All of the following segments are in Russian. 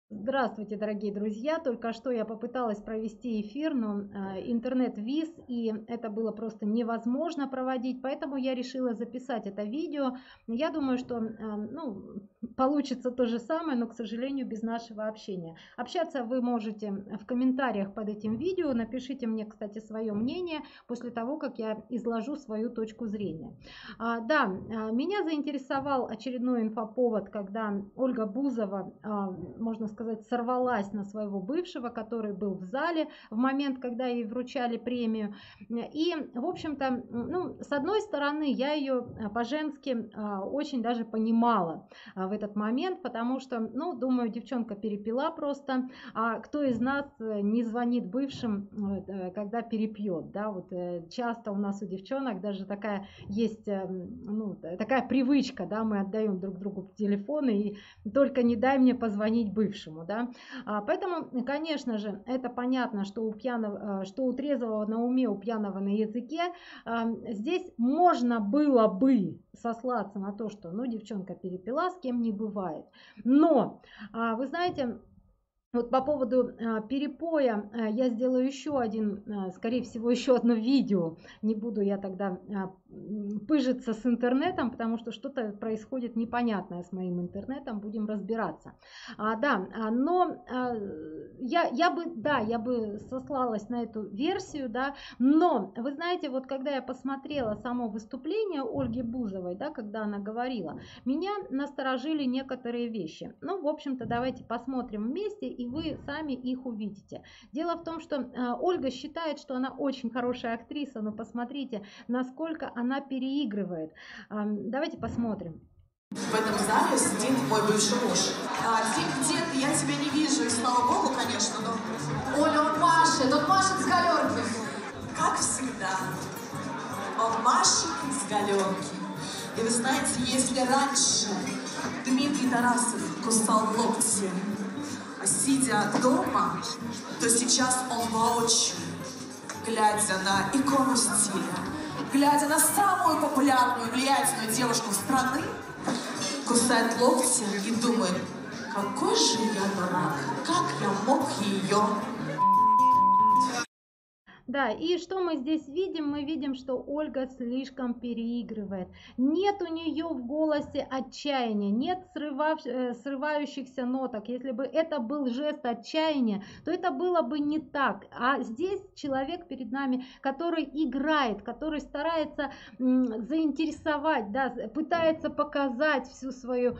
Здравствуйте, дорогие друзья! Только что я попыталась провести эфир, но интернет вис, и это было просто невозможно проводить, поэтому я решила записать это видео. Я думаю, что получится то же самое, но, к сожалению, без нашего общения. Общаться вы можете в комментариях под этим видео. Напишите мне, кстати, свое мнение после того, как я изложу свою точку зрения. Меня заинтересовал очередной инфоповод, когда Ольга Бузова, можно сказать, сорвалась на своего бывшего, который был в зале в момент, когда ей вручали премию. И, в общем-то, с одной стороны, я ее по-женски очень даже понимала в этот момент, потому что, думаю, девчонка перепила просто, а кто из нас не звонит бывшим, когда перепьет, да, вот часто у нас у девчонок даже такая есть, такая привычка, да, мы отдаем друг другу телефоны, и только не дай мне позвонить бывшему, да. Поэтому, конечно же, это понятно, что у трезвого на уме, у пьяного на языке. Здесь можно было бы сослаться на то, что, девчонка перепила, с кем не бывает. Но, вы знаете, вот по поводу перепоя я сделаю еще один, скорее всего, еще одно видео. Не буду я тогда пыжиться с интернетом, потому что что-то происходит непонятное с моим интернетом, будем разбираться. Я бы сослалась на эту версию, да, но вы знаете, вот когда я посмотрела само выступление Ольги Бузовой, да, когда она говорила, меня насторожили некоторые вещи. В общем-то, давайте посмотрим вместе, и вы сами их увидите. Дело в том, что Ольга считает, что она очень хорошая актриса, но посмотрите, насколько она переигрывает. Давайте посмотрим. В этом зале сидит мой бывший муж. Где-то я тебя не вижу, и слава богу, конечно, но... Оля, он машет с галерки. Как всегда, он машет с галерки. И вы знаете, если раньше Дмитрий Тарасов кусал локти, сидя дома, то сейчас он воочию, глядя на икону стиля, глядя на самую популярную, влиятельную девушку страны, кусает локти и думает, какой же я дурак, как я мог ее... Да, и что мы здесь видим? Мы видим, что Ольга слишком переигрывает. Нет у нее в голосе отчаяния, нет срывающихся ноток. Если бы это был жест отчаяния, то это было бы не так. А здесь человек перед нами, который играет, который старается заинтересовать, да, пытается показать все свое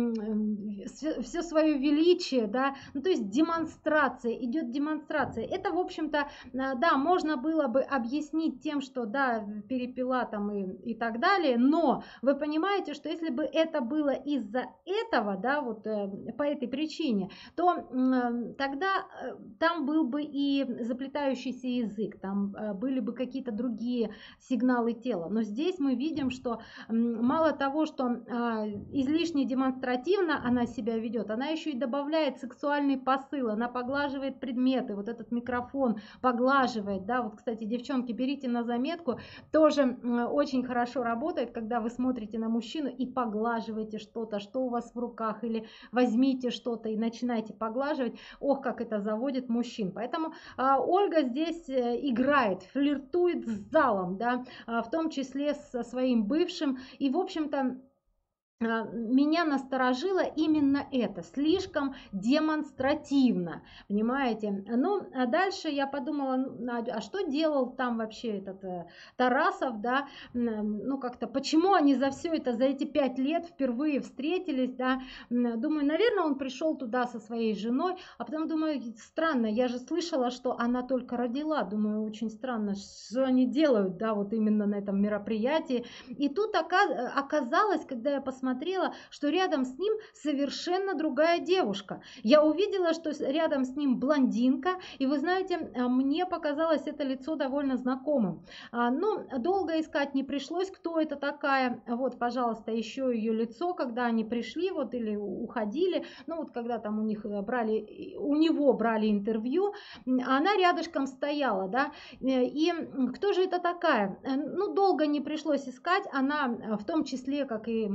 величие, да, то есть демонстрация, идет демонстрация. Это, в общем-то, да, можно было бы объяснить тем, что да, перепила там и так далее, но вы понимаете, что если бы это было из-за этого, да, вот по этой причине, то тогда там был бы и заплетающийся язык, там были бы какие-то другие сигналы тела. Но здесь мы видим, что мало того, что излишне демонстративно она себя ведет, она еще и добавляет сексуальный посыл, она поглаживает предметы, вот этот микрофон поглаживает, да, вот, кстати, девчонки, берите на заметку, тоже очень хорошо работает, когда вы смотрите на мужчину и поглаживаете что-то, что у вас в руках, или возьмите что-то и начинайте поглаживать, ох, как это заводит мужчин. Поэтому Ольга здесь играет, флиртует с залом, да, в том числе со своим бывшим, и, в общем-то, меня насторожило именно это, слишком демонстративно, понимаете. А дальше я подумала, а что делал там вообще этот Тарасов, да, как-то, почему они за эти 5 лет впервые встретились, да, думаю, наверное, он пришел туда со своей женой, а потом думаю, странно, я же слышала, что она только родила, думаю, очень странно, что они делают, да, вот именно на этом мероприятии, и тут оказалось, когда я посмотрела, что рядом с ним совершенно другая девушка. Я увидела, что рядом с ним блондинка, и вы знаете, мне показалось это лицо довольно знакомым. Долго искать не пришлось, кто это такая. Вот, пожалуйста, еще ее лицо, когда они пришли, вот, или уходили, когда там у него брали интервью, она рядышком стояла, да, и кто же это такая? Долго не пришлось искать, она в том числе, как и много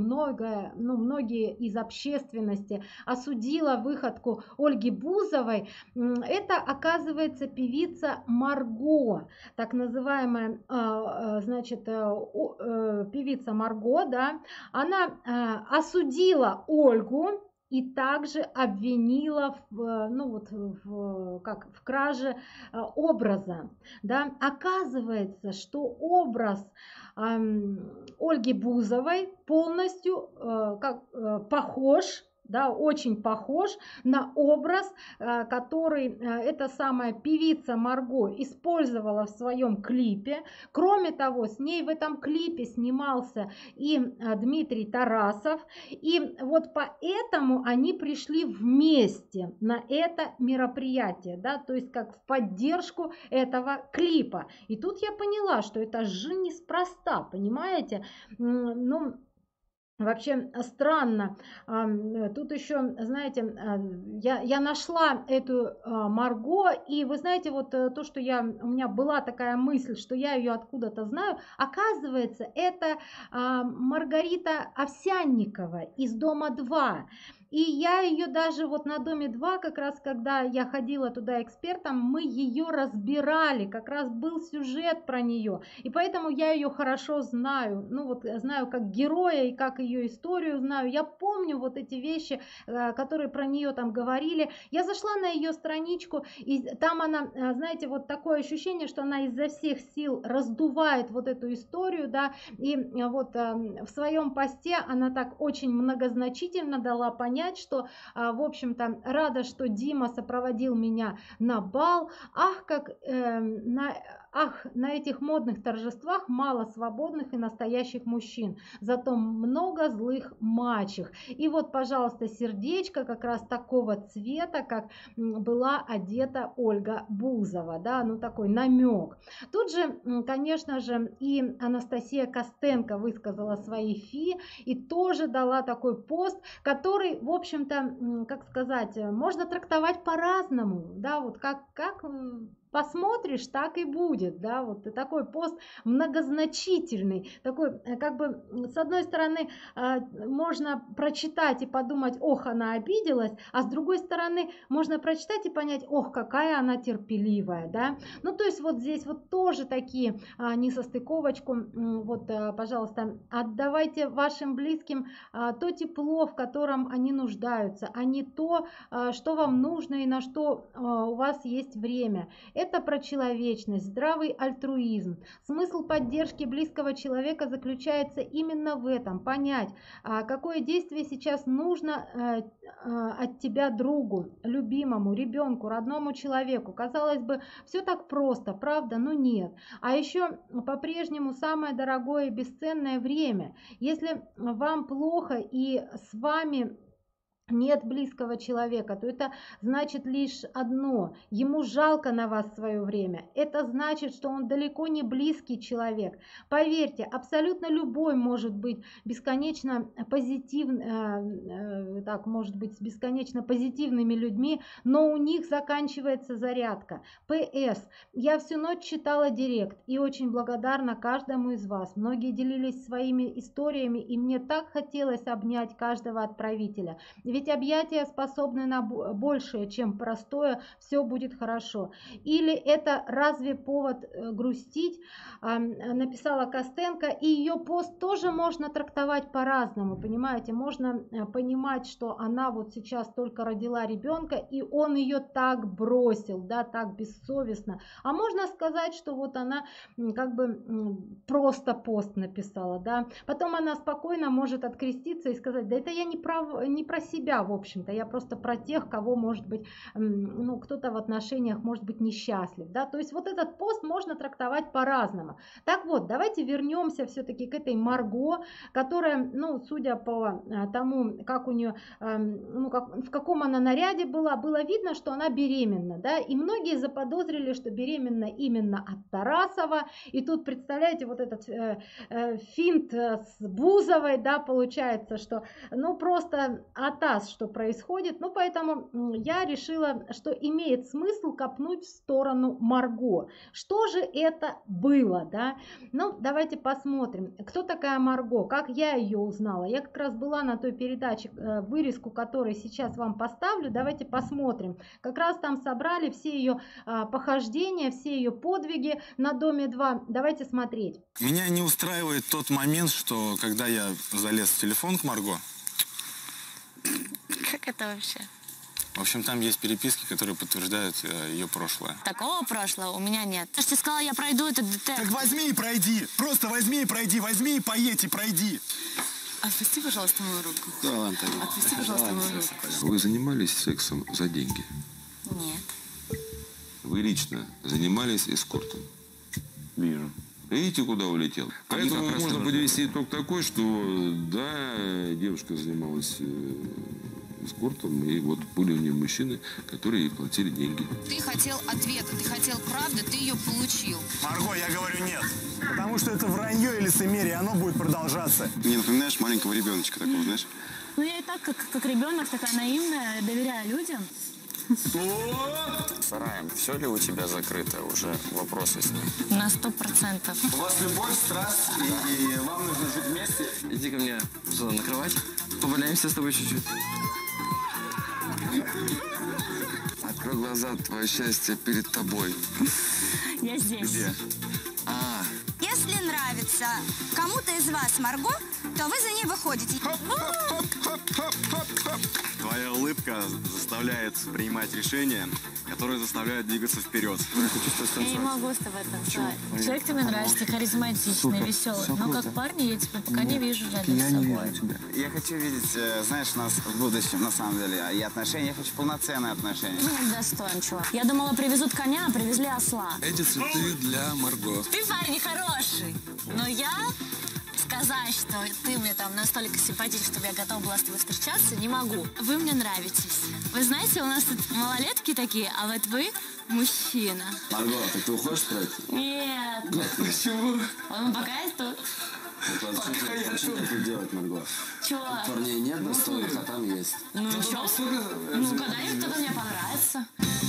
ну, многие из общественности осудила выходку Ольги Бузовой, это, оказывается, певица Марго, так называемая, значит, певица Марго, да, она осудила Ольгу и также обвинила ну вот, в краже образа. Да. Оказывается, что образ Ольги Бузовой полностью похож, да, очень похож на образ, который эта самая певица Марго использовала в своем клипе. Кроме того, с ней в этом клипе снимался и Дмитрий Тарасов. И вот поэтому они пришли вместе на это мероприятие, да, то есть как в поддержку этого клипа. И тут я поняла, что это же неспроста, понимаете? Ну, вообще странно. Тут еще, знаете, я нашла эту Марго, и вы знаете, вот то, что у меня была такая мысль, что я ее откуда-то знаю, оказывается, это Маргарита Овсянникова из «Дома 2». И я ее даже вот на Доме 2, как раз когда я ходила туда экспертом, мы ее разбирали, как раз был сюжет про нее. И поэтому я ее хорошо знаю, ну вот знаю как героя и как ее историю знаю. Я помню вот эти вещи, которые про нее там говорили. Я зашла на ее страничку, и там она, знаете, вот такое ощущение, что она изо всех сил раздувает вот эту историю, да, и вот в своем посте она так очень многозначительно дала понять, что, в общем-то, рада, что Дима сопроводил меня на бал. Ах, как на этих модных торжествах мало свободных и настоящих мужчин, зато много злых мачех. И вот, пожалуйста, сердечко как раз такого цвета, как была одета Ольга Бузова, да, ну такой намек. Тут же, конечно же, и Анастасия Костенко высказала свои фи и тоже дала такой пост, который, в общем-то, как сказать, можно трактовать по-разному, да, вот как посмотришь, так и будет, да, вот такой пост многозначительный, такой, как бы, с одной стороны, можно прочитать и подумать, ох, она обиделась, а с другой стороны, можно прочитать и понять, ох, какая она терпеливая, да, ну, то есть вот здесь вот тоже такие несостыковочку, вот, пожалуйста, отдавайте вашим близким то тепло, в котором они нуждаются, а не то, что вам нужно и на что у вас есть время. Это про человечность, здравый альтруизм. Смысл поддержки близкого человека заключается именно в этом. Понять, какое действие сейчас нужно от тебя другу, любимому, ребенку, родному человеку. Казалось бы, все так просто, правда? Но нет. А еще по-прежнему самое дорогое и бесценное время. Если вам плохо и с вами нет близкого человека, то это значит лишь одно: ему жалко на вас свое время. Это значит, что он далеко не близкий человек. Поверьте, абсолютно любой может быть бесконечно позитивным, так, может быть с бесконечно позитивными людьми, но у них заканчивается зарядка. П.С. Я всю ночь читала директ и очень благодарна каждому из вас. Многие делились своими историями, и мне так хотелось обнять каждого отправителя. Ведь объятия способны на большее, чем простое «все будет хорошо». Или это разве повод грустить? Написала Костенко, и ее пост тоже можно трактовать по-разному, понимаете? Можно понимать, что она вот сейчас только родила ребенка, и он ее так бросил, да, так бессовестно. А можно сказать, что вот она как бы просто пост написала, да. Потом она спокойно может откреститься и сказать, да это я не про себя, в общем-то, я просто про тех, кого, может быть, ну, кто-то в отношениях может быть несчастлив, да, то есть вот этот пост можно трактовать по-разному. Так вот, давайте вернемся все-таки к этой Марго, которая, ну, судя по тому, как у нее ну, в каком она наряде была, было видно, что она беременна, да, и многие заподозрили, что беременна именно от Тарасова, и тут, представляете, вот этот финт с Бузовой, да, получается, что, ну, просто атас, что происходит, ну, поэтому я решила, что имеет смысл копнуть в сторону Марго. Что же это было, да? Ну, давайте посмотрим, кто такая Марго, как я ее узнала. Я как раз была на той передаче, вырезку которой сейчас вам поставлю, давайте посмотрим. Как раз там собрали все ее похождения, все ее подвиги на Доме 2. Давайте смотреть. Меня не устраивает тот момент, что когда я залез в телефон к Марго... Как это вообще? В общем, там есть переписки, которые подтверждают ее прошлое. Такого прошлого у меня нет. Я же тебе сказала, я пройду этот ДТ. Так возьми и пройди. Просто возьми и пройди. Возьми и поедь и пройди. Отпусти, пожалуйста, мою руку. Да ладно, Таня. Отпусти, пожалуйста, мою руку. Вы занимались сексом за деньги? Нет. Вы лично занимались эскортом? Вижу. Видите, куда улетел? Поэтому можно подвести итог такой, что да, девушка занималась эскортом, и вот были у нее мужчины, которые ей платили деньги. Ты хотел ответа, ты хотел правды, ты ее получил. Марго, я говорю нет. Потому что это вранье и лицемерие, оно будет продолжаться. Мне напоминаешь маленького ребеночка такого, знаешь? Ну, я и так, как ребенок, такая наивная, доверяю людям. Сараем, все ли у тебя закрыто? Уже вопросы с ним. На 100%. У вас любовь, страсть, и вам нужно жить вместе. Иди ко мне сюда на кровать. Поваляемся с тобой чуть-чуть. Открой глаза, твое счастье перед тобой. Я здесь. Где? Если нравится кому-то из вас Марго, то вы за ней выходите. Твоя улыбка заставляет принимать решения, которые заставляют двигаться вперед. Я не могу с тобой танцевать. Человек тебе нравится, ты харизматичный, веселый. Но как парни я тебя пока не вижу рядом с собой. Я хочу видеть, знаешь, нас в будущем, на самом деле, и отношения. Я хочу полноценные отношения. Ну, достоин, чувак. Я думала, привезут коня, а привезли осла. Эти цветы для Марго. Ты парень хороший, но я сказать, что ты мне там настолько симпатичен, чтобы я готова была с тобой встречаться, не могу. Вы мне нравитесь. Вы знаете, у нас тут малолетки такие, а вот вы мужчина. Марго, так ты уходишь с проекта? Нет. Почему? Он пока я тут. Что ты делать, Марго? Чего? Парней нет достойных, а там есть. Ну, что? Ну, когда-нибудь кто-то мне понравится.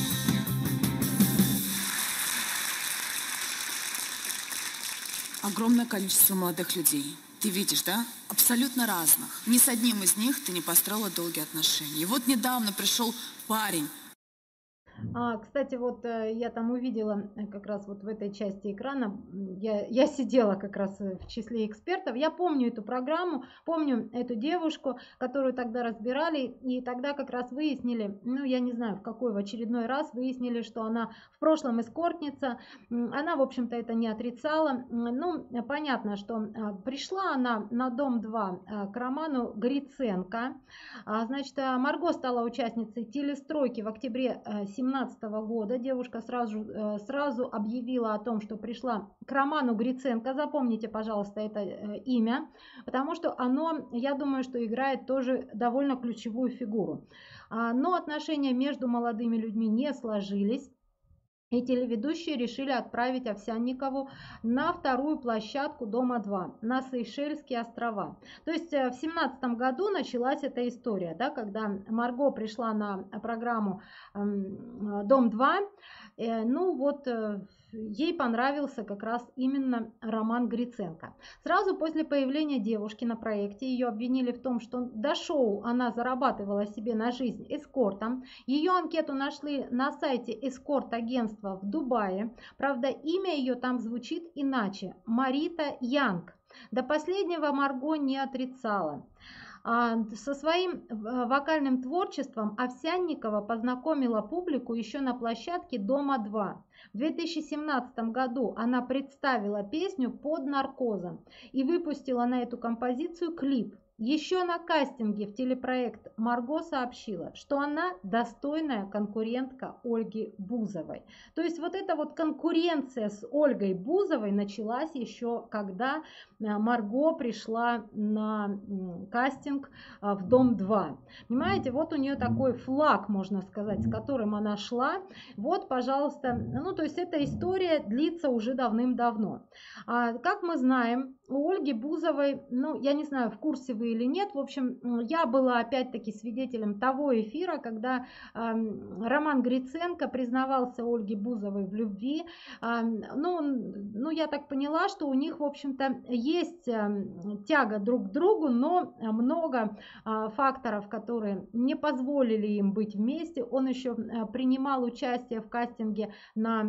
Огромное количество молодых людей. Ты видишь, да? Абсолютно разных. Ни с одним из них ты не построила долгие отношения. И вот недавно пришел парень. Кстати, вот я там увидела как раз вот в этой части экрана, я сидела как раз в числе экспертов, я помню эту программу, помню эту девушку, которую тогда разбирали, и тогда как раз выяснили, ну я не знаю в какой, в очередной раз выяснили, что она в прошлом эскортница, она в общем-то это не отрицала, ну понятно, что пришла она на Дом 2 к Роману Гриценко, значит, Марго стала участницей телестройки в октябре 2017 года. Девушка сразу объявила о том, что пришла к Роману Гриценко. Запомните, пожалуйста, это имя, потому что оно, я думаю, что играет тоже довольно ключевую фигуру. Но отношения между молодыми людьми не сложились. И телеведущие решили отправить Овсянникову на вторую площадку Дома 2, на Сейшельские острова. То есть в 2017 году началась эта история, да, когда Марго пришла на программу Дом 2, ну вот ей понравился как раз именно Роман Гриценко. Сразу после появления девушки на проекте ее обвинили в том, что до шоу она зарабатывала себе на жизнь эскортом. Ее анкету нашли на сайте эскорт-агентства в Дубае. Правда, имя ее там звучит иначе – Марита Янг. До последнего Марго не отрицала. Со своим вокальным творчеством Овсянникова познакомила публику еще на площадке Дома 2. В 2017 году она представила песню «Под наркозом» и выпустила на эту композицию клип. еще на кастинге в телепроект Марго сообщила, что она достойная конкурентка Ольги Бузовой. То есть вот эта вот конкуренция с Ольгой Бузовой началась еще когда Марго пришла на кастинг в Дом-2. Понимаете, вот у нее такой флаг, можно сказать, с которым она шла. Вот, пожалуйста, ну то есть эта история длится уже давным-давно. Как мы знаем, у Ольги Бузовой, ну я не знаю, в курсе вы или нет, в общем, я была опять-таки свидетелем того эфира, когда Роман Гриценко признавался Ольге Бузовой в любви. Ну, я так поняла, что у них, в общем-то, есть тяга друг к другу, но много факторов, которые не позволили им быть вместе. Он еще принимал участие в кастинге на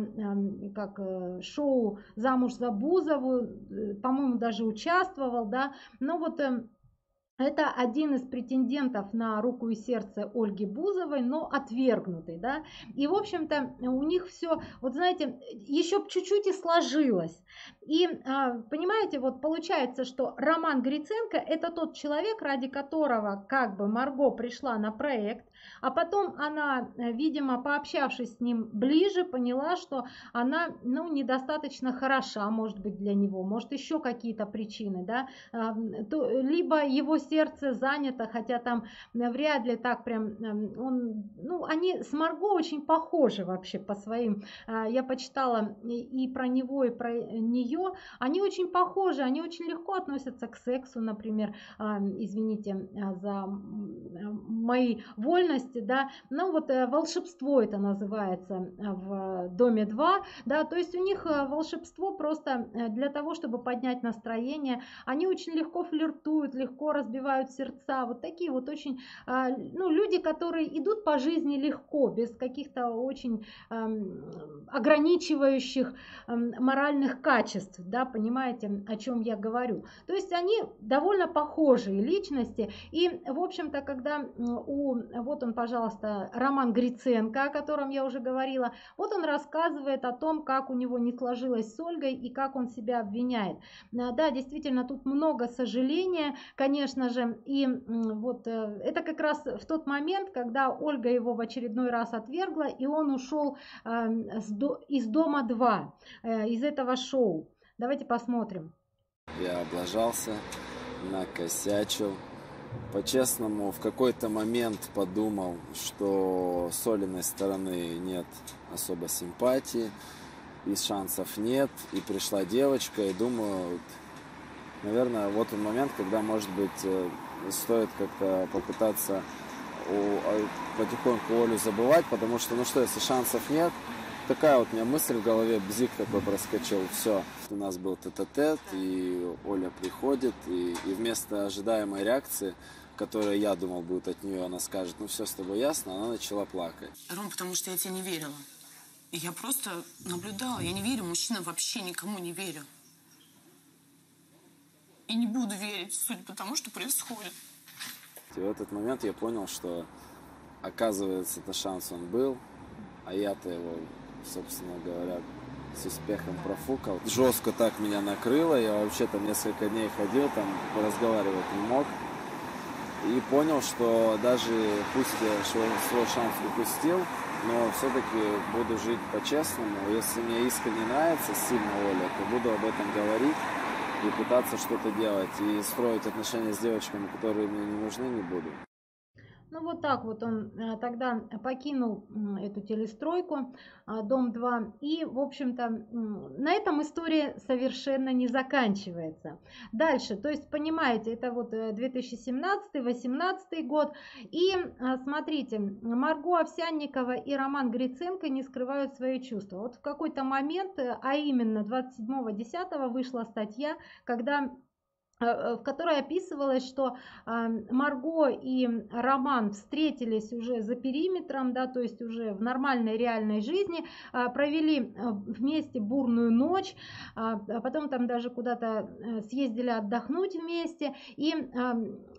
шоу «Замуж за Бузову», по-моему, даже участвовал, да, но вот это один из претендентов на руку и сердце Ольги Бузовой, но отвергнутый, да, и, в общем-то, у них все, вот знаете, еще чуть-чуть и сложилось, и, понимаете, вот получается, что Роман Гриценко – это тот человек, ради которого, как бы, Марго пришла на проект, а потом она, видимо, пообщавшись с ним ближе, поняла, что она, ну, недостаточно хороша, может быть, для него, может, еще какие-то причины, да, либо его сердце занято, хотя там вряд ли так прям, ну, они с Марго очень похожи вообще по своим, я почитала и про него, и про нее, они очень похожи, они очень легко относятся к сексу, например, извините за мои вольности, да, но вот волшебство это называется в Доме-2, да, то есть у них волшебство просто для того, чтобы поднять настроение, они очень легко флиртуют, легко разбивают сердца, вот такие вот очень, ну, люди, которые идут по жизни легко, без каких-то очень ограничивающих моральных качеств, да, понимаете, о чем я говорю. То есть они довольно похожие личности, и, в общем-то, когда вот он, пожалуйста, Роман Гриценко, о котором я уже говорила, вот он рассказывает о том, как у него не сложилось с Ольгой и как он себя обвиняет. Да, действительно, тут много сожаления, конечно же, и вот это как раз в тот момент, когда Ольга его в очередной раз отвергла, и он ушел из Дома-2, из этого шоу. Давайте посмотрим. Я облажался, накосячил. По-честному, в какой-то момент подумал, что с Олиной стороны нет особо симпатии, и шансов нет, и пришла девочка, и думаю, наверное, вот он момент, когда, может быть, стоит как-то попытаться потихоньку Олю забывать, потому что, ну что, если шансов нет, такая вот у меня мысль в голове, бзик такой проскочил, все. У нас был тет-а-тет, и Оля приходит, и вместо ожидаемой реакции, которая, я думал, будет от нее, она скажет, ну все с тобой ясно, она начала плакать. Ром, потому что я тебе не верила. И я просто наблюдала, я не верю мужчинам, вообще никому не верю. И не буду верить, судя по тому, что происходит. И в этот момент я понял, что, оказывается, это шанс он был, а я-то его, собственно говоря, с успехом профукал. Жестко так меня накрыло, я вообще там несколько дней ходил, там разговаривать не мог. И понял, что даже пусть я свой шанс упустил, но все-таки буду жить по-честному. Если мне искренне нравится сильно Оля, то буду об этом говорить и пытаться что-то делать. И строить отношения с девочками, которые мне не нужны, не буду. Ну вот так вот он тогда покинул эту телестройку, Дом-2, и, в общем-то, на этом история совершенно не заканчивается. Дальше, то есть, понимаете, это вот 2017-2018 год, и смотрите, Марго Овсянникова и Роман Гриценко не скрывают свои чувства. Вот в какой-то момент, а именно 27.10 вышла статья, в которой описывалось, что Марго и Роман встретились уже за периметром, да, то есть уже в нормальной реальной жизни, провели вместе бурную ночь, потом там даже куда-то съездили отдохнуть вместе, и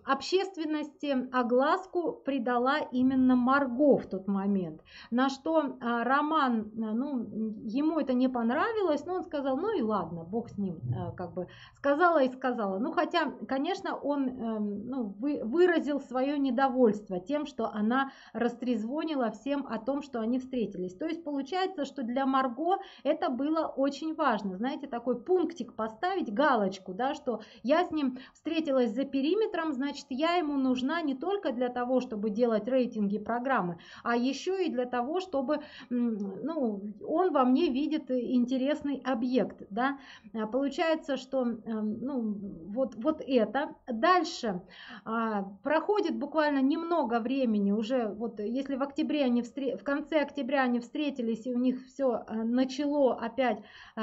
общественности огласку придала именно Марго в тот момент, на что Роман, ну, ему это не понравилось, но он сказал, ну и ладно, бог с ним, как бы сказала и сказала. Ну, хотя, конечно, он выразил свое недовольство тем, что она растрезвонила всем о том, что они встретились. То есть получается, что для Марго это было очень важно, знаете, такой пунктик поставить, галочку, да, что я с ним встретилась за периметром, значит, я ему нужна не только для того, чтобы делать рейтинги программы, а еще и для того, чтобы, ну, он во мне видит интересный объект, да. Получается, что, ну, вот это. Дальше проходит буквально немного времени, уже вот если в октябре они в конце октября они встретились и у них все начало опять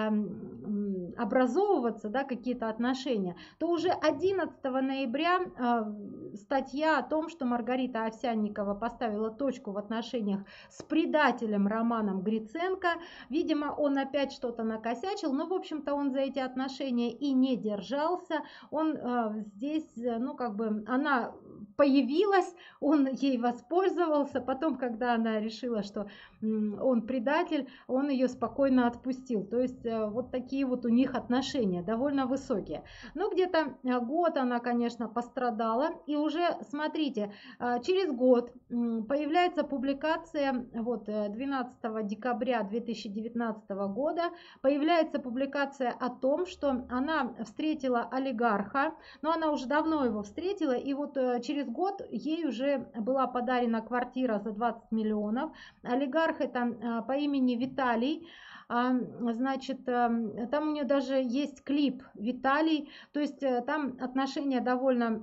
образовываться, да, какие-то отношения, то уже 11 ноября статья о том, что Маргарита Овсянникова поставила точку в отношениях с предателем Романом Гриценко. Видимо, он опять что-то накосячил, но, в общем-то, он за эти отношения и не держался. Он здесь, ну, как бы, она появилась, он ей воспользовался, потом, когда она решила, что он предатель, он ее спокойно отпустил. То есть вот такие вот у них отношения, довольно высокие. Но где-то год она, конечно, пострадала. И уже, смотрите, через год появляется публикация, вот 12 декабря 2019 года, появляется публикация о том, что она встретила олигарха, но она уже давно его встретила, и вот через год ей уже была подарена квартира за 20 миллионов. Олигарх это по имени Виталий. Значит, там у нее даже есть клип Виталий, то есть там отношения довольно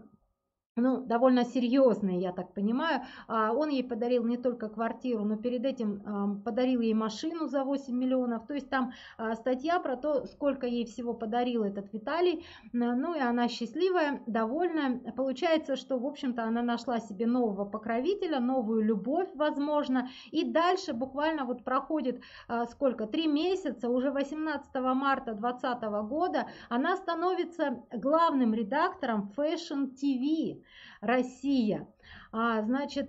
серьезные, я так понимаю. Он ей подарил не только квартиру, но перед этим подарил ей машину за 8 миллионов. То есть там статья про то, сколько ей всего подарил этот Виталий. Ну и она счастливая, довольная. Получается, что, в общем-то, она нашла себе нового покровителя, новую любовь, возможно. И дальше буквально вот проходит 3 месяца, уже 18 марта 2020 года, она становится главным редактором Fashion TV Россия. Значит,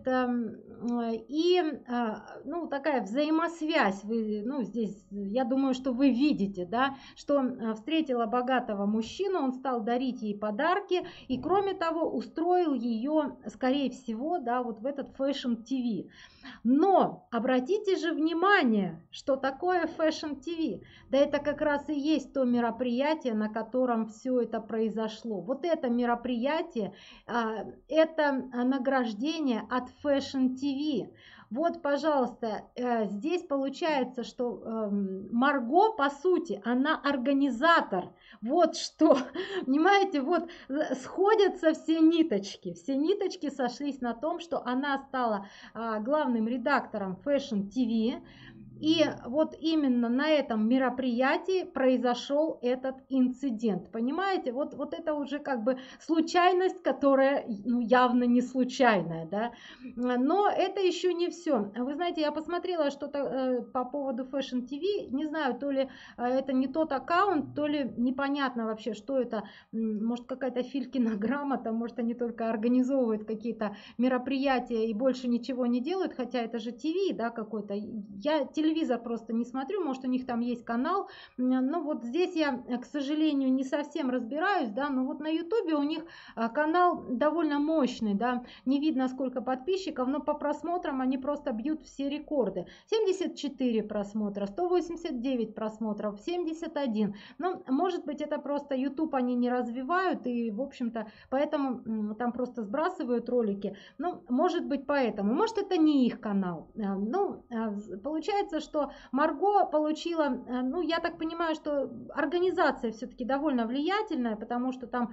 ну, такая взаимосвязь, ну, здесь, я думаю, что вы видите, да, что встретила богатого мужчину, он стал дарить ей подарки, и, кроме того, устроил ее, скорее всего, да, вот в этот Fashion TV. Но обратите же внимание, что такое Fashion TV. Да это как раз и есть то мероприятие, на котором все это произошло. Вот это мероприятие, это награждение от Fashion TV. Вот, пожалуйста, здесь получается, что Марго, по сути, она организатор. Вот что, понимаете, вот сходятся все ниточки сошлись на том, что она стала главным редактором Fashion TV. И вот именно на этом мероприятии произошел этот инцидент. Понимаете, вот это уже как бы случайность, которая, ну, явно не случайная, да. Но это еще не все. Вы знаете, я посмотрела что-то по поводу Fashion TV. Не знаю, то ли это не тот аккаунт, то ли непонятно вообще, что это. Может, какая-то Филькина грамота, может, они только организовывают какие-то мероприятия и больше ничего не делают, хотя это же ТВ, да, какой-то. Я телевизор просто не смотрю, может, у них там есть канал, но вот здесь я, к сожалению, не совсем разбираюсь, да, но вот на ютубе у них канал довольно мощный, да, не видно сколько подписчиков, но по просмотрам они просто бьют все рекорды. 74 просмотра, 189 просмотров, 71, ну, может быть, это просто YouTube они не развивают, и, в общем-то, поэтому там просто сбрасывают ролики, ну, может быть, поэтому, может, это не их канал, ну, получается, что Марго получила, ну, я так понимаю, что организация все-таки довольно влиятельная, потому что там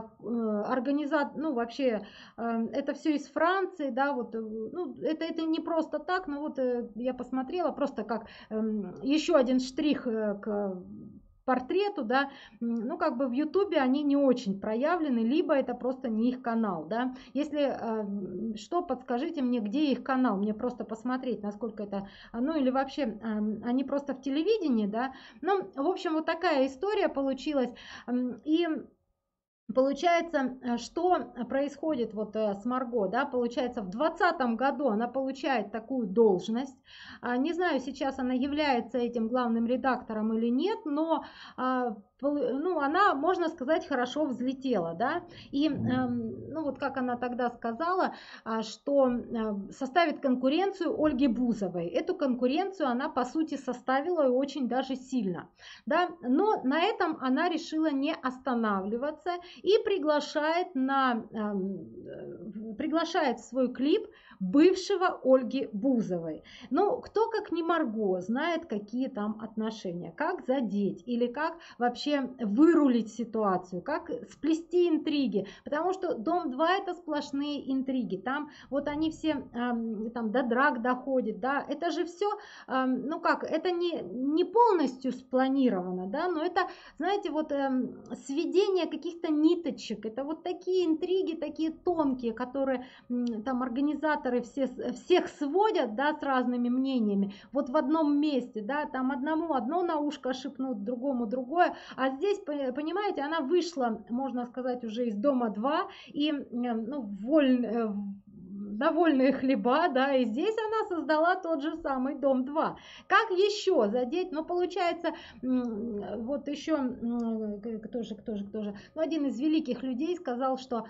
ну, вообще, это все из Франции, да, вот, ну, это не просто так, но вот я посмотрела, просто как еще один штрих к портрету, да, ну, как бы в ютубе они не очень проявлены, либо это просто не их канал, да. Если что, подскажите мне, где их канал, мне просто посмотреть, насколько это, ну, или вообще они просто в телевидении, да. Ну, в общем, вот такая история получилась. И Получается, что происходит вот с Марго, да, получается, в 2020 году она получает такую должность, не знаю, сейчас она является этим главным редактором или нет, но ну, она, можно сказать, хорошо взлетела, да, и, ну, вот как она тогда сказала, что составит конкуренцию Ольге Бузовой. Эту конкуренцию она, по сути, составила и очень даже сильно, да, но на этом она решила не останавливаться и приглашает в свой клип бывшего Ольги Бузовой. Ну, кто как не Марго знает, какие там отношения, как задеть или как вообще вырулить ситуацию, как сплести интриги, потому что Дом 2 это сплошные интриги, там вот они все там до драк доходят, да, это же все, ну как, это не полностью спланировано, да, но это, знаете, вот сведение каких-то ниточек, это вот такие интриги, такие тонкие, которые там организаторы всех сводят, да, с разными мнениями, вот в одном месте, да, там одному одно на ушко шепнут, другому другое, а здесь, понимаете, она вышла, можно сказать, уже из Дома 2 и, ну, на вольные хлеба, да, и здесь она создала тот же самый Дом 2. Как еще задеть? Ну, получается, вот еще, кто же, ну, один из великих людей сказал, что...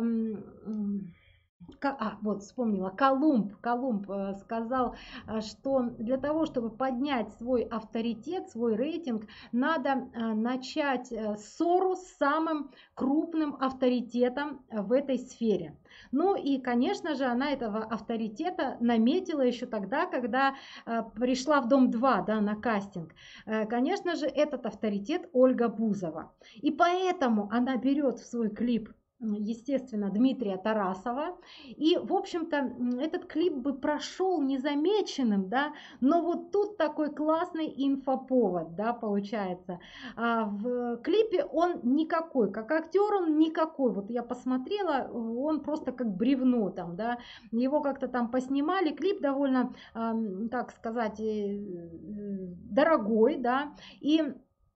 вот вспомнила, Колумб сказал, что для того, чтобы поднять свой авторитет, свой рейтинг, надо начать ссору с самым крупным авторитетом в этой сфере. Ну и, конечно же, она этого авторитета наметила еще тогда, когда пришла в Дом 2, да, на кастинг. Конечно же, этот авторитет Ольга Бузова. И поэтому она берет в свой клип, естественно, Дмитрия Тарасова. И, в общем-то, этот клип бы прошел незамеченным, да, но вот тут такой классный инфоповод, да, получается. В клипе он никакой, как актер он никакой. Вот я посмотрела, он просто как бревно там, да. Его как-то там поснимали. Клип довольно, так сказать, дорогой, да, и...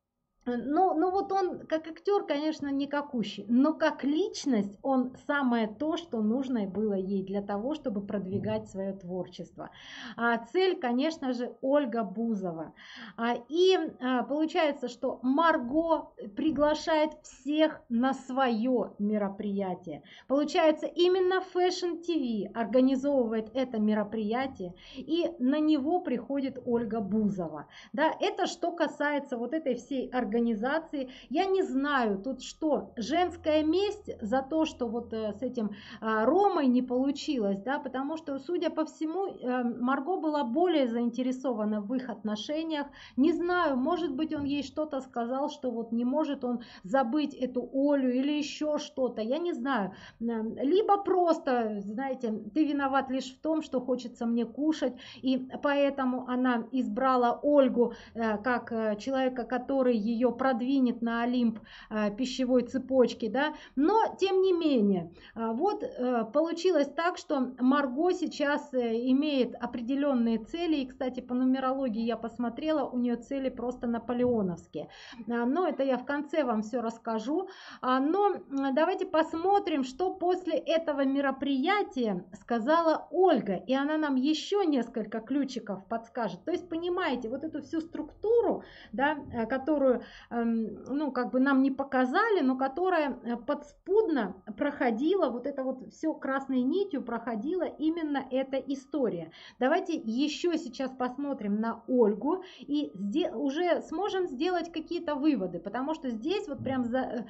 Ну вот он как актер, конечно, никакущий, но как личность он самое то, что нужно было ей для того, чтобы продвигать свое творчество. Цель, конечно же, Ольга Бузова. И получается, что Марго приглашает всех на свое мероприятие. Получается, именно Fashion TV организовывает это мероприятие, и на него приходит Ольга Бузова. Да, это что касается вот этой всей организации. Я не знаю, тут что, женская месть за то, что вот с этим Ромой не получилось, да, потому что, судя по всему, Марго была более заинтересована в их отношениях. Не знаю, может быть, он ей что-то сказал, что вот не может он забыть эту Олю или еще что-то, я не знаю. Либо просто, знаете, ты виноват лишь в том, что хочется мне кушать, и поэтому она избрала Ольгу как человека, который ее продвинет на Олимп пищевой цепочки, да, но тем не менее, вот получилось так, что Марго сейчас имеет определенные цели, и, кстати, по нумерологии я посмотрела, у нее цели просто наполеоновские, но это я в конце вам все расскажу, но давайте посмотрим, что после этого мероприятия сказала Ольга, и она нам еще несколько ключиков подскажет, то есть, понимаете, вот эту всю структуру, да, которую, ну, как бы нам не показали, но которая подспудно проходила, вот это вот все красной нитью проходила именно эта история. Давайте еще сейчас посмотрим на Ольгу и уже сможем сделать какие-то выводы, потому что здесь вот прям,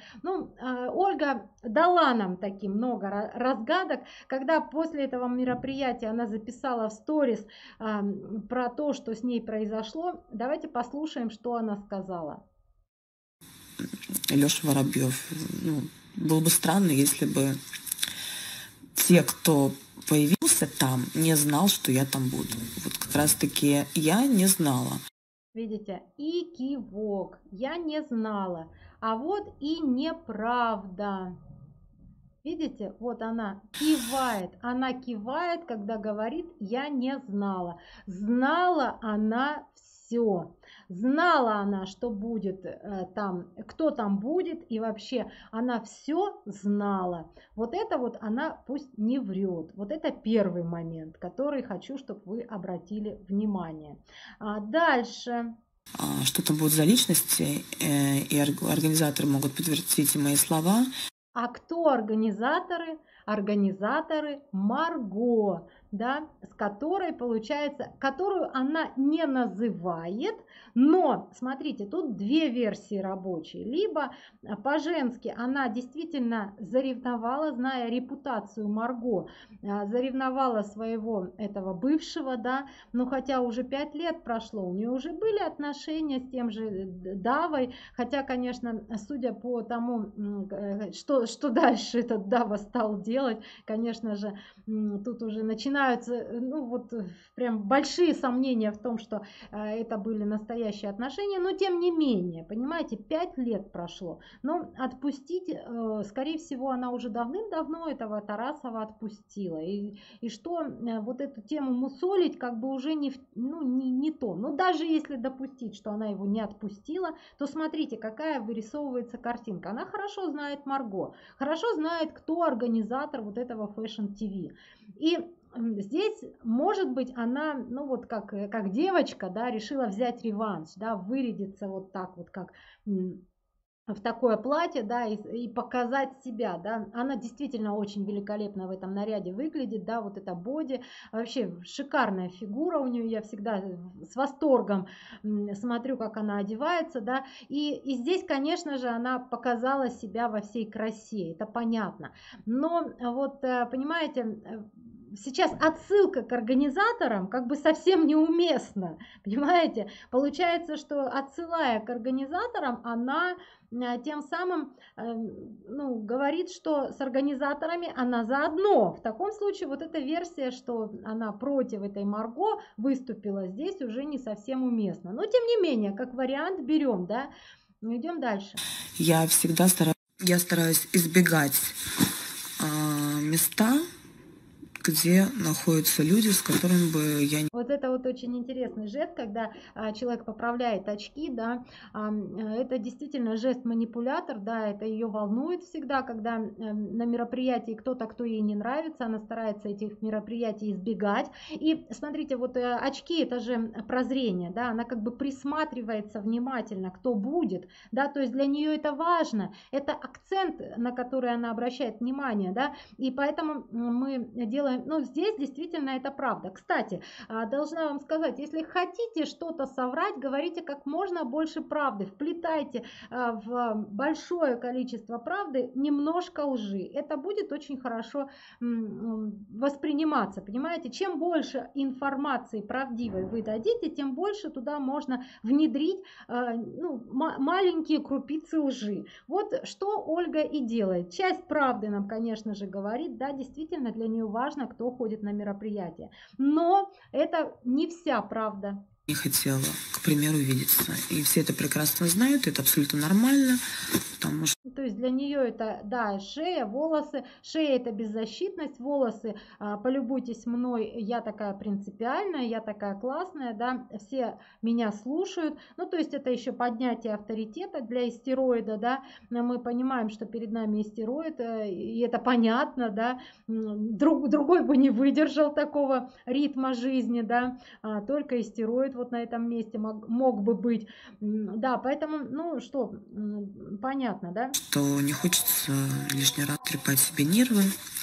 Ольга дала нам такие много разгадок, когда после этого мероприятия она записала в сторис про то, что с ней произошло. Давайте послушаем, что она сказала. Леша Воробьев. Ну, было бы странно, если бы те, кто появился там, не знал, что я там буду. Вот как раз-таки я не знала. Видите, и кивок. Я не знала. А вот и неправда. Видите, вот она кивает, когда говорит «я не знала». Знала она все. Знала она, что будет там, кто там будет, и вообще она все знала. Вот это вот она пусть не врет. Вот это первый момент, который хочу, чтобы вы обратили внимание. Дальше. Что там будет за личности, и организаторы могут подтвердить мои слова. А кто организаторы? Организаторы Марго, да, с которой получается, которую она не называет, но смотрите, тут две версии рабочие. Либо по-женски она действительно заревновала, зная репутацию Марго, заревновала своего этого бывшего, да, но хотя уже 5 лет прошло, у нее уже были отношения с тем же Давой, хотя, конечно, судя по тому, что дальше этот Дава стал делать, конечно же, тут уже начинаются, ну вот, прям большие сомнения в том, что это были настоящие отношения, но тем не менее, понимаете, 5 лет прошло, но отпустить, скорее всего, она уже давным-давно этого Тарасова отпустила, и что вот эту тему мусолить как бы уже не то, но даже если допустить, что она его не отпустила, то смотрите, какая вырисовывается картинка, она хорошо знает Марго, хорошо знает, кто организатор вот этого Fashion TV, и здесь, может быть, она, ну вот как девочка, да, решила взять реванш, да, вырядиться вот так вот, как в такое платье, да, и показать себя, да, она действительно очень великолепно в этом наряде выглядит, да, вот это боди, вообще шикарная фигура у нее, я всегда с восторгом смотрю, как она одевается, да, и здесь, конечно же, она показала себя во всей красе, это понятно, но вот, понимаете, сейчас отсылка к организаторам как бы совсем неуместна, понимаете, получается, что отсылая к организаторам, она тем самым говорит, что с организаторами она заодно. В таком случае вот эта версия, что она против этой Марго выступила, здесь уже не совсем уместно. Но тем не менее, как вариант берем, да, идем дальше. Я всегда стараюсь избегать места, где находятся люди, с которыми бы я не... Вот это вот очень интересный жест, когда человек поправляет очки, да, это действительно жест-манипулятор, да, это ее волнует всегда, когда на мероприятии кто ей не нравится, она старается этих мероприятий избегать. И смотрите, вот очки, это же прозрение, да, она как бы присматривается внимательно, кто будет, да, то есть для нее это важно, это акцент, на который она обращает внимание, да, и поэтому мы делаем. Ну, здесь действительно это правда. Кстати, должна вам сказать, если хотите что-то соврать, говорите как можно больше правды. Вплетайте в большое количество правды немножко лжи. Это будет очень хорошо восприниматься. Понимаете, чем больше информации правдивой вы дадите, тем больше туда можно внедрить маленькие крупицы лжи. Вот что Ольга и делает. Часть правды нам, конечно же, говорит, да, действительно для нее важно, кто ходит на мероприятие. Но это не вся правда. Не хотела, к примеру, видеться. И все это прекрасно знают, это абсолютно нормально, потому что... То есть для нее это, да, шея, волосы. Шея это беззащитность, волосы, полюбуйтесь мной, я такая принципиальная, я такая классная, да, все меня слушают. Ну, то есть это еще поднятие авторитета для истероида, да. Мы понимаем, что перед нами истероид, и это понятно, да. Другой бы не выдержал такого ритма жизни, да, только истероид вот на этом месте мог бы быть. Да, поэтому, ну что, понятно, да? Что не хочется лишний раз трепать себе нервы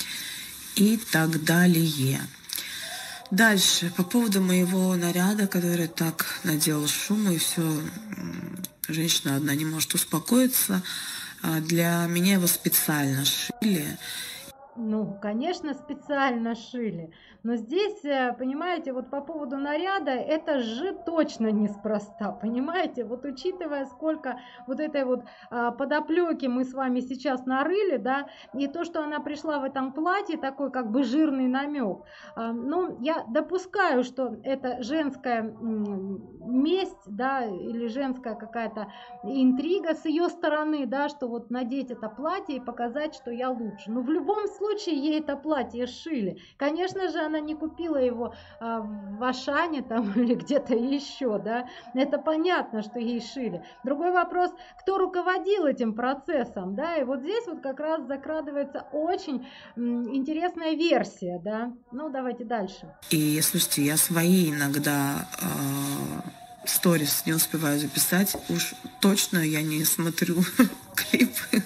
и так далее. Дальше, по поводу моего наряда, который так наделал шум, и все, женщина одна не может успокоиться. Для меня его специально шили. Ну, конечно, специально шили. Но здесь, понимаете, вот по поводу наряда, это же точно неспроста, понимаете? Вот учитывая, сколько вот этой вот подоплеки мы с вами сейчас нарыли, да, и то, что она пришла в этом платье, такой как бы жирный намек. Ну, я допускаю, что это женская месть, да, или женская какая-то интрига с ее стороны, да, что вот надеть это платье и показать, что я лучше. Но в любом случае ей это платье шили. Конечно же, она не купила его в Ашане там или где-то еще, да. Это понятно, что ей шили. Другой вопрос, кто руководил этим процессом, да. И вот здесь вот как раз закрадывается очень интересная версия, да. Ну, давайте дальше. И, слушайте, я свои иногда сторис не успеваю записать. Уж точно я не смотрю клипы.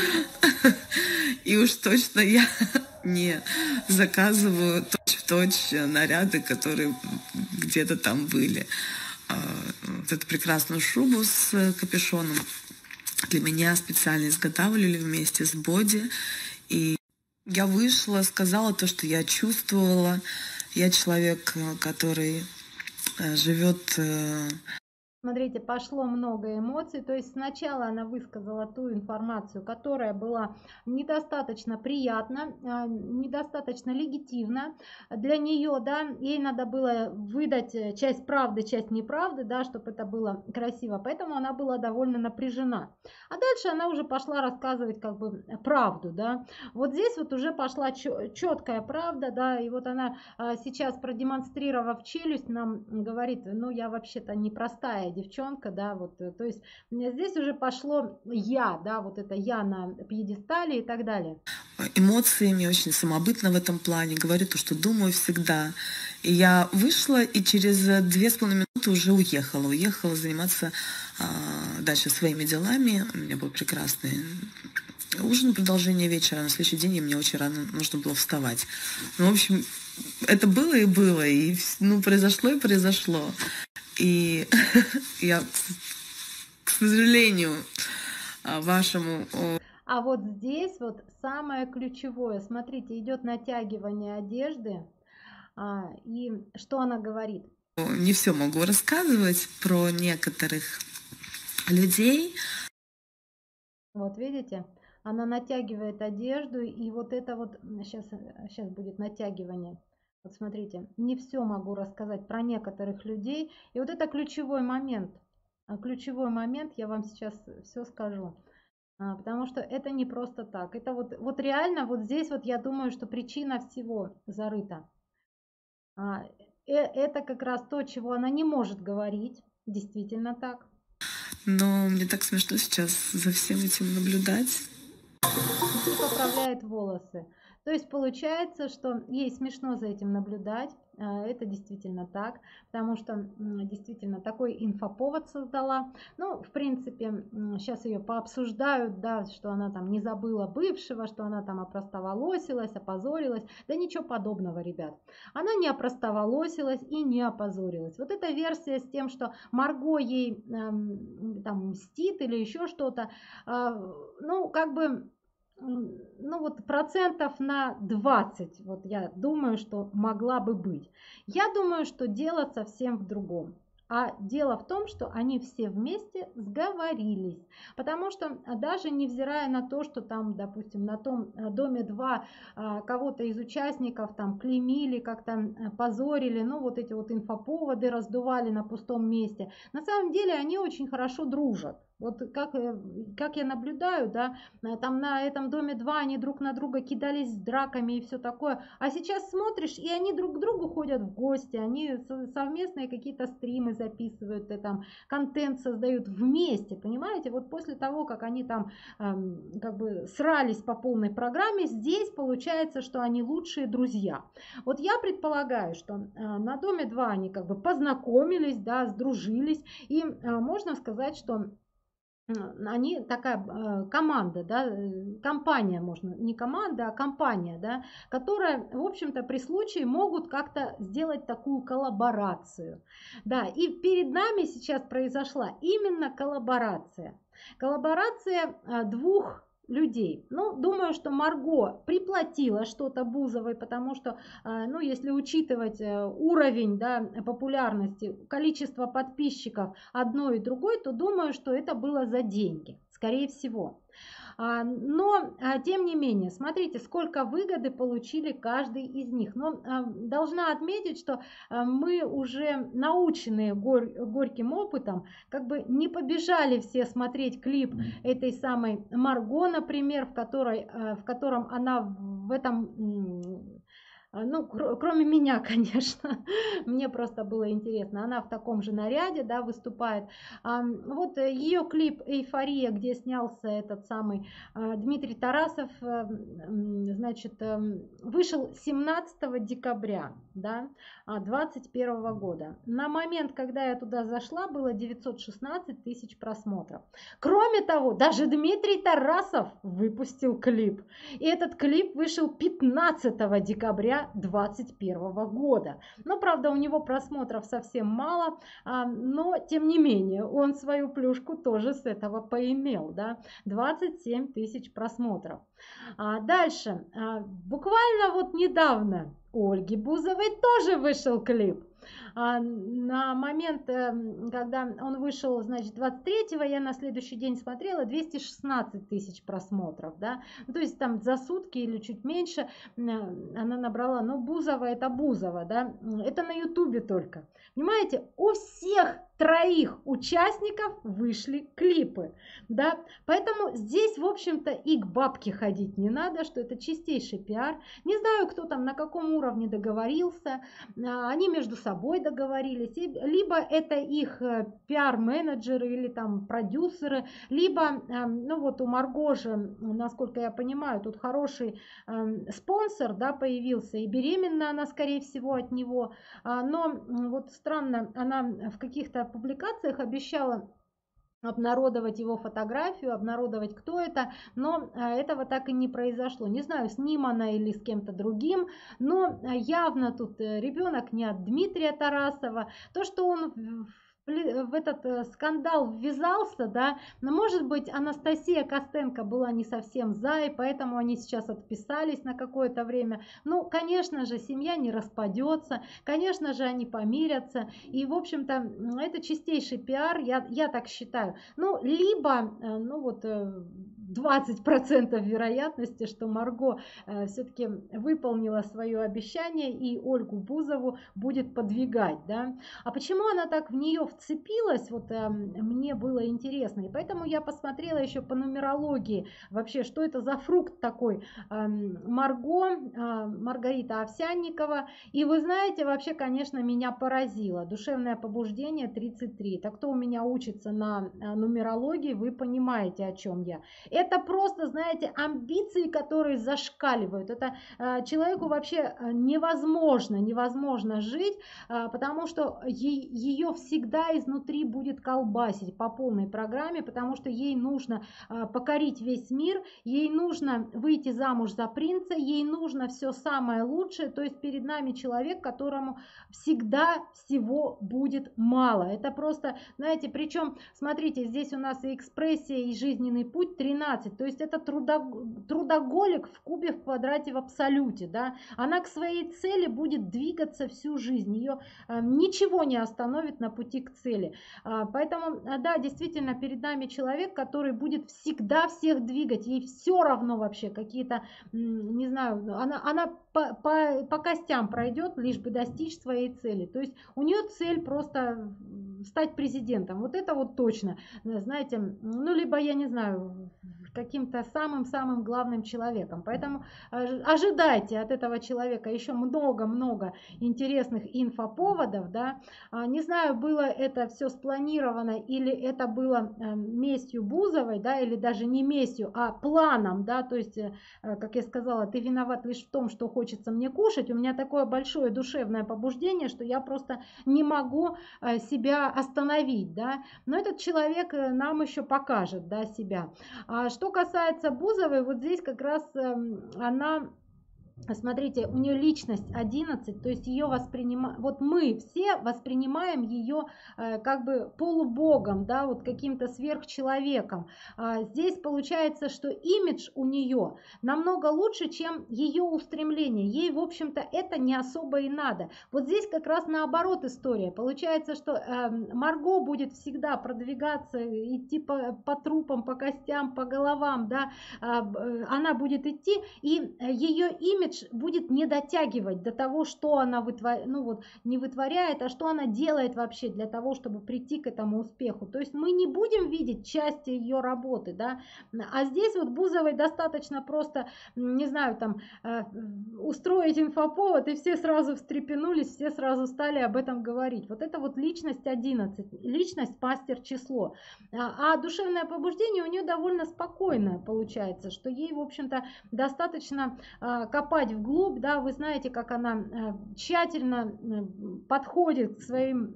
И уж точно я не заказываю точь-в-точь наряды, которые где-то там были. Вот эту прекрасную шубу с капюшоном для меня специально изготавливали вместе с боди. И я вышла, сказала то, что я чувствовала. Я человек, который живет... Смотрите, пошло много эмоций, то есть сначала она высказала ту информацию, которая была недостаточно приятна, недостаточно легитимна для нее, да, ей надо было выдать часть правды, часть неправды, да, чтобы это было красиво, поэтому она была довольно напряжена. А дальше она уже пошла рассказывать как бы правду, да, вот здесь вот уже пошла четкая правда, да, и вот она сейчас, продемонстрировав челюсть, нам говорит, ну я вообще-то непростая девчонка, да, вот, то есть здесь уже пошло я, да, вот это я на пьедестале и так далее. Эмоциями очень самобытно в этом плане, говорю то, что думаю всегда. И я вышла и через 2,5 минуты уже уехала заниматься дальше своими делами. У меня был прекрасный ужин, продолжение вечера, на следующий день мне очень рано нужно было вставать. Ну, в общем, это было, и ну, произошло. И я, к сожалению, вашему... А вот здесь вот самое ключевое. Смотрите, идет натягивание одежды. И что она говорит? Не все могу рассказывать про некоторых людей. Вот видите, она натягивает одежду, и вот это вот, сейчас будет натягивание. Вот смотрите, не все могу рассказать про некоторых людей. И вот это ключевой момент. Ключевой момент, я вам сейчас все скажу. Потому что это не просто так. Это вот реально вот здесь вот я думаю, что причина всего зарыта. Это как раз то, чего она не может говорить. Действительно так. Но мне так смешно сейчас за всем этим наблюдать. И поправляет волосы. То есть получается, что ей смешно за этим наблюдать. Это действительно так, потому что действительно такой инфоповод создала. Ну, в принципе, сейчас ее пообсуждают, да, что она там не забыла бывшего, что она там опростоволосилась, опозорилась. Да ничего подобного, ребят. Она не опростоволосилась и не опозорилась. Вот эта версия с тем, что Марго ей там мстит или еще что-то, ну, как бы... Ну вот процентов на 20, вот я думаю, что могла бы быть. Я думаю, что дело совсем в другом. А дело в том, что они все вместе сговорились. Потому что даже невзирая на то, что там, допустим, на том доме 2 кого-то из участников там клеймили, как-то позорили, ну вот эти вот инфоповоды раздували на пустом месте. На самом деле они очень хорошо дружат. Вот как я наблюдаю, да, там на этом доме 2 они друг на друга кидались с драками и все такое. А сейчас смотришь, и они друг к другу ходят в гости, они совместные какие-то стримы записывают, и там контент создают вместе, понимаете? Вот после того, как они там как бы срались по полной программе, здесь получается, что они лучшие друзья. Вот я предполагаю, что на доме 2 они как бы познакомились, да, сдружились, и можно сказать, что они такая команда, да, компания, можно, не команда, а компания, да, которая, в общем-то, при случае могут как-то сделать такую коллаборацию. Да, и перед нами сейчас произошла именно коллаборация. Коллаборация двух людей. Ну, думаю, что Марго приплатила что-то Бузовой, потому что, ну, если учитывать уровень, да, популярности, количество подписчиков одной и другой, то думаю, что это было за деньги, скорее всего. Но, тем не менее, смотрите, сколько выгоды получили каждый из них. Но должна отметить, что мы уже наученные горьким опытом, как бы не побежали все смотреть клип этой самой Марго, например, в котором она в этом... Ну, кроме меня, конечно, мне просто было интересно. Она в таком же наряде, да, выступает. Вот ее клип «Эйфория», где снялся этот самый Дмитрий Тарасов, значит, вышел 17 декабря, да, 2021 года. На момент, когда я туда зашла, было 916 тысяч просмотров. Кроме того, даже Дмитрий Тарасов выпустил клип. И этот клип вышел 15 декабря 2021 года. Но, правда, у него просмотров совсем мало, но, тем не менее, он свою плюшку тоже с этого поимел, да, 27 тысяч просмотров. Дальше, буквально вот недавно у Ольги Бузовой тоже вышел клип. На момент, когда он вышел, значит, 23-го, я на следующий день смотрела 216 тысяч просмотров, да, то есть там за сутки или чуть меньше она набрала, но Бузова это Бузова, да, это на ютубе только, понимаете, у всех троих участников вышли клипы, да, поэтому здесь, в общем-то, и к бабке ходить не надо, что это чистейший пиар. Не знаю, кто там на каком уровне договорился, они между собой договорились, либо это их пиар-менеджеры или там продюсеры, либо, ну вот у Марго же, насколько я понимаю, тут хороший спонсор, да, появился, и беременна она, скорее всего, от него, но вот странно, она в каких-то публикациях обещала обнародовать его фотографию, обнародовать, кто это, но этого так и не произошло. Не знаю, с ним она или с кем-то другим, но явно тут ребенок не от Дмитрия Тарасова. То, что он в этот скандал ввязался, да, но, может быть, Анастасия Костенко была не совсем за, и поэтому они сейчас отписались на какое-то время. Ну, конечно же, семья не распадется, конечно же, они помирятся, и, в общем-то, это чистейший пиар, я так считаю. Ну, либо, ну вот, 20% вероятности, что Марго все-таки выполнила свое обещание и Ольгу Бузову будет подвигать, да. А почему она так в нее вцепилась, вот мне было интересно, и поэтому я посмотрела еще по нумерологии, вообще, что это за фрукт такой, Марго, Маргарита Овсянникова, и вы знаете, вообще, конечно, меня поразило, душевное побуждение 33, так кто у меня учится на нумерологии, вы понимаете, о чем я. Это просто, знаете, амбиции, которые зашкаливают. Это человеку вообще невозможно жить, потому что ее всегда изнутри будет колбасить по полной программе, потому что ей нужно покорить весь мир, ей нужно выйти замуж за принца, ей нужно все самое лучшее. То есть перед нами человек, которому всегда всего будет мало. Это просто, знаете, причем, смотрите, здесь у нас и экспрессия, и жизненный путь 13. То есть это трудоголик в кубе, в квадрате, в абсолюте, да? Она к своей цели будет двигаться всю жизнь, ее ничего не остановит на пути к цели. Поэтому, да, действительно, перед нами человек, который будет всегда всех двигать, ей все равно вообще какие-то, не знаю, она по костям пройдет, лишь бы достичь своей цели. То есть у нее цель просто стать президентом, вот это вот точно, знаете, ну либо, я не знаю, каким-то самым-самым главным человеком. Поэтому ожидайте от этого человека еще много-много интересных инфоповодов, да. Не знаю, было это все спланировано или это было местью Бузовой, да, или даже не местью, а планом, да, то есть, как я сказала, ты виноват лишь в том, что хочется мне кушать. У меня такое большое душевное побуждение, что я просто не могу себя остановить, да. Но этот человек нам еще покажет, да, себя. Что касается Бузовой, вот здесь как раз она Смотрите, у нее личность 11, то есть ее воспринимаем, вот мы все воспринимаем ее как бы полубогом, да, вот каким-то сверхчеловеком. Здесь получается, что имидж у нее намного лучше, чем ее устремление. Ей, в общем-то, это не особо и надо. Вот здесь как раз наоборот история. Получается, что Марго будет всегда продвигаться, идти по трупам, по костям, по головам, да, она будет идти, и ее имидж будет не дотягивать до того, что она не вытворяет, а что она делает вообще для того, чтобы прийти к этому успеху. То есть мы не будем видеть части ее работы, да, а здесь вот Бузовой достаточно просто, не знаю, там, устроить инфоповод, и все сразу встрепенулись, все сразу стали об этом говорить. Вот это вот личность 11, личность мастер число. А душевное побуждение у нее довольно спокойное получается, что ей, в общем-то, достаточно копать вглубь, да, вы знаете, как она тщательно подходит к своим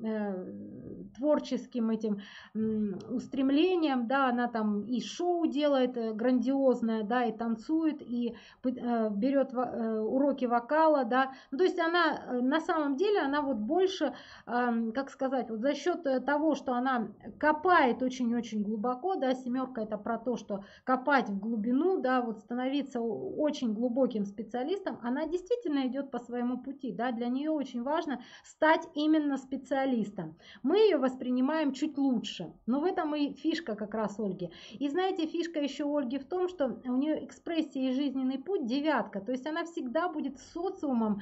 творческим этим устремлениям, да, она там и шоу делает грандиозное, да, и танцует, и берет уроки вокала, да, ну, то есть она на самом деле, она вот больше, как сказать, вот за счет того, что она копает очень-очень глубоко, да, семерка это про то, что копать в глубину, да, вот становиться очень глубоким специалистом, она действительно идет по своему пути, да, для нее очень важно стать именно специалистом. Мы ее воспринимаем чуть лучше, но в этом и фишка как раз Ольги. И знаете, фишка еще Ольги в том, что у нее экспрессия и жизненный путь 9, то есть она всегда будет с социумом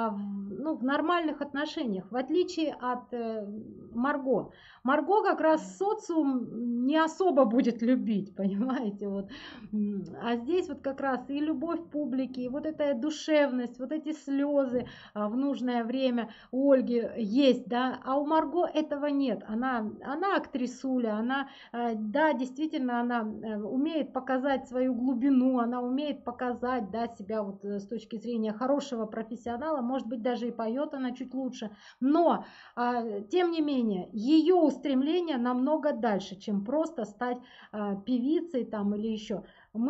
в нормальных отношениях, в отличие от Марго. Марго как раз социум не особо будет любить, понимаете, вот. А здесь вот как раз и любовь публики, и вот эта душевность, вот эти слезы в нужное время у Ольги есть, да, а у Марго этого нет. Она актрисуля, она, да, действительно, она умеет показать свою глубину, она умеет показать, да, себя вот с точки зрения хорошего профессионала, может быть, даже и поет она чуть лучше, но, тем не менее, ее устремление намного дальше, чем просто стать певицей там или еще.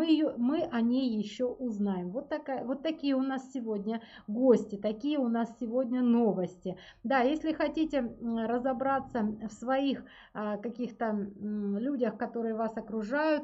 Мы о ней еще узнаем. Вот такие у нас сегодня гости, такие у нас сегодня новости. Да, если хотите разобраться в своих каких-то людях, которые вас окружают,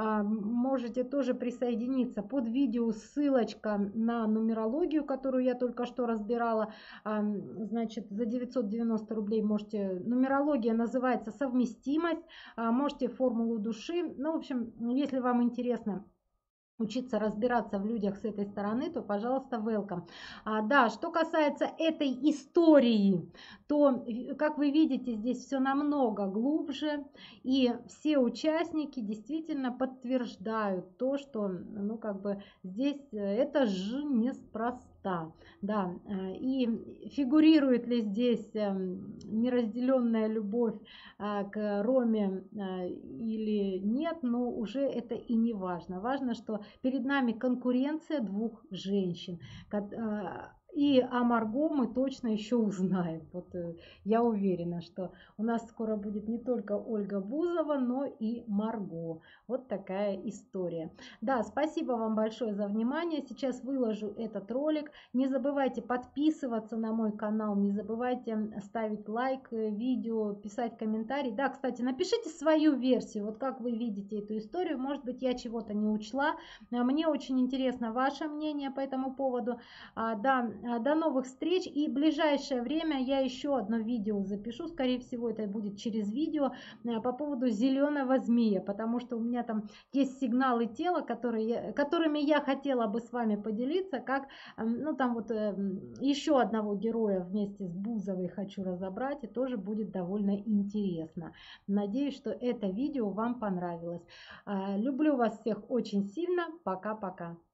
можете тоже присоединиться. Под видео ссылочка на нумерологию, которую я только что разбирала. Значит, за 990 рублей можете... Нумерология называется «Совместимость». Можете формулу души. Ну, в общем, если вам интересно учиться разбираться в людях с этой стороны, то, пожалуйста, welcome. Да, что касается этой истории, то, как вы видите, здесь все намного глубже, и все участники действительно подтверждают то, что, ну, как бы здесь это же неспроста. Да, и фигурирует ли здесь неразделенная любовь к Роме или нет, но уже это и не важно. Важно, что перед нами конкуренция двух женщин. И о Марго мы точно еще узнаем. Вот я уверена, что у нас скоро будет не только Ольга Бузова, но и Марго. Вот такая история. Да, спасибо вам большое за внимание. Сейчас выложу этот ролик. Не забывайте подписываться на мой канал, не забывайте ставить лайк видео, писать комментарий. Да, кстати, напишите свою версию, вот как вы видите эту историю. Может быть, я чего-то не учла. Мне очень интересно ваше мнение по этому поводу. Да, до новых встреч, и в ближайшее время я еще одно видео запишу, скорее всего это будет через видео, по поводу зеленого змея, потому что у меня там есть сигналы тела, которыми я хотела бы с вами поделиться, как, ну, там вот еще одного героя вместе с Бузовой хочу разобрать, и тоже будет довольно интересно. Надеюсь, что это видео вам понравилось. Люблю вас всех очень сильно. Пока-пока.